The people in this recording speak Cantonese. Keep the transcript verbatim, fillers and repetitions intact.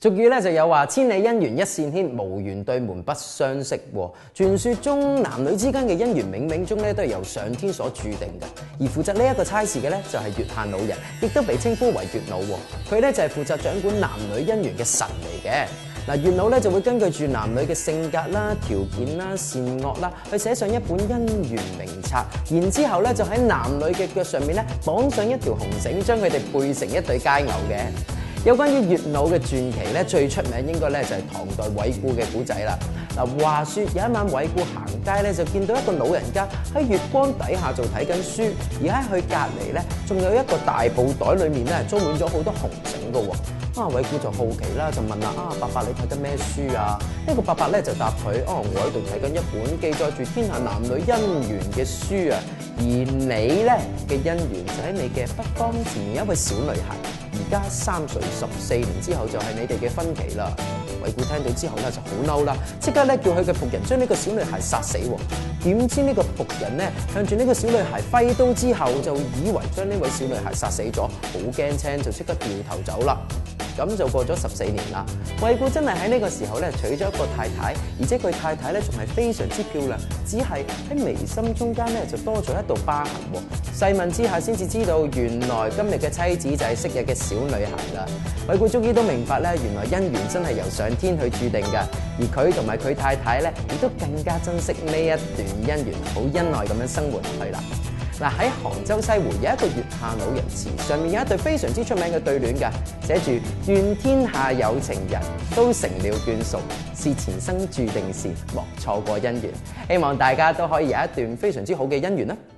俗語咧就有話千里姻緣一線牽，無緣對門不相識喎。傳說中男女之間嘅姻緣冥冥中咧都係由上天所注定嘅，而負責呢一個差事嘅咧就係月下老人，亦都被稱呼為月老喎。佢咧就係負責掌管男女姻緣嘅神嚟嘅。嗱，月老咧就會根據住男女嘅性格啦、條件啦、善惡啦，去寫上一本姻緣名冊，然之後咧就喺男女嘅腳上面咧綁上一條紅繩，將佢哋配成一對佳偶嘅。有關於月老嘅傳奇咧，最出名應該咧就係唐代韋固嘅古仔啦。嗱，話說有一晚韋固行街咧，就見到一個老人家喺月光底下就睇緊書，而喺佢隔離咧，仲有一個大布袋，裡面咧裝滿咗好多紅繩嘅喎。啊，韋固就好奇啦，就問啦：啊，伯伯你睇緊咩書啊？呢個伯伯咧就答佢：哦，我喺度睇緊一本記載住天下男女姻緣嘅書啊。而你咧嘅姻緣就喺你嘅北方前面有一位小女孩。而家三歲十四年之後就係你哋嘅婚期啦。韋固聽到之後咧就好嬲啦，即刻咧叫佢嘅僕人將呢個小女孩殺死喎。點知呢個僕人咧向住呢個小女孩揮刀之後，就以為將呢位小女孩殺死咗，好驚青，就即刻掉頭走啦。咁就過咗十四年啦。韋固真係喺呢個時候咧娶咗一個太太，而且佢太太咧仲係非常之漂亮，只係喺眉心中間咧就多咗一道疤痕喎。細問之下先至知道，原來今日嘅妻子就係昔日嘅小女孩啦。韋固終於都明白咧，原來姻緣真係由上天去注定㗎，而佢同埋佢太太咧亦都更加珍惜呢一段姻緣，好恩愛咁樣生活落去啦。嗱，喺杭州西湖有一個月下老人祠，上面有一對非常之出名嘅對聯㗎，寫住願天下有情人都成了眷屬，是前生注定事，莫錯過姻緣。希望大家都可以有一段非常之好嘅姻緣啦〜